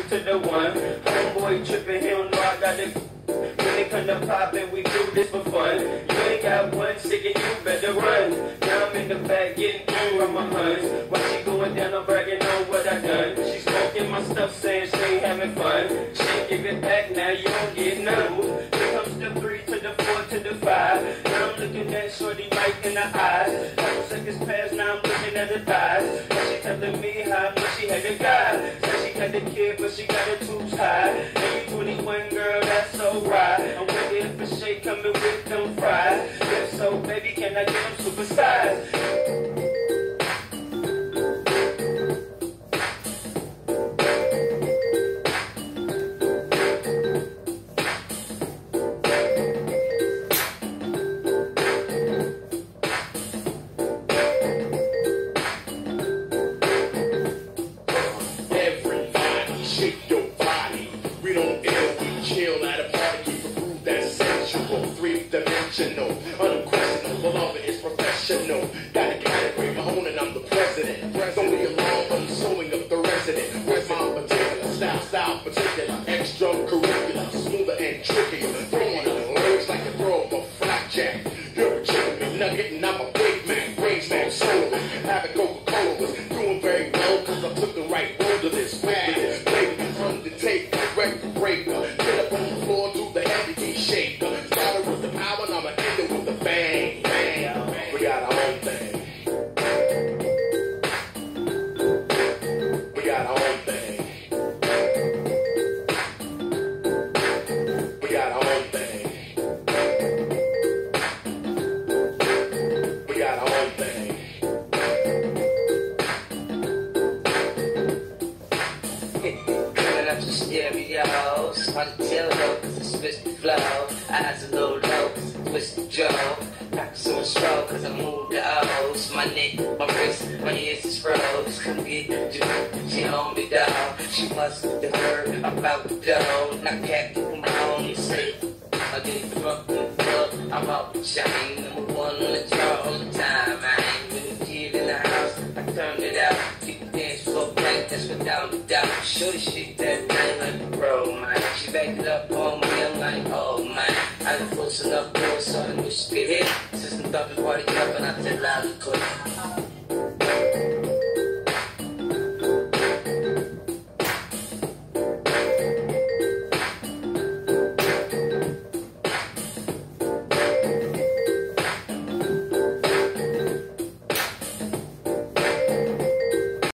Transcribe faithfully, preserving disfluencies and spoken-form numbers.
to the one. Homeboy tripping, he don't know I got it. When it come to poppin', we do this for fun. You ain't got one ticket, you better run. Now I'm in the back getting through from my huns. While she going down, I'm bragging on what I done. She smoking my stuff, saying she ain't having fun. She ain't give it back, now you don't get none. Here comes the three to the four to the five. Now I'm looking at shorty right in the eyes. Couple seconds pass, now I'm looking at her thighs. Now she telling me how much she had a guy. Said she got the kid, but she got her tubes high. And you twenty-one, girl, that's so right. I'm waiting for Shay coming with them fries. If so, baby, can I get them supersized? Unquestionable, love is professional. Got a category on and I'm the president. Don't be alarmed, I'm sewing up the resident. Where's my particular style, style particular, extracurricular, smoother and trickier. Throwing up legs like a throw up a flapjack. You're a chicken McNugget and I'm a Big Mac, Brains Mac, soloist. Having Coca-Cola was doing very well cause I took the right road to this bag. Baby, Undertaker, record breaker. Get up on the floor, do the heavy shaker. Started with the power and I'ma end it with the bang, bang. We got our own thing. We got our own thing. We got our own thing. We got our own thing. Coming up to stereos, hard to tell though, cause it's switch the flow. Eyes a little low, cause it's twist the jaw. Practice on stroke, cause I move the O's. My neck, my wrist, my ears is froze. Come get you, she on me dog. She must have heard about the dough. Now cat, come on and say, I get drunk in the club, I'm out the chain. Number one on the chart all the time. I ain't with a kid in the house, I turned it out. Keep the dance floor blank, that's without a doubt. Shorty shit that thing like a pro, man. She backed it up on me, I'm like, oh man. I done close enough doors, so I knew she could hit. System thought the party up and I said loud and clear.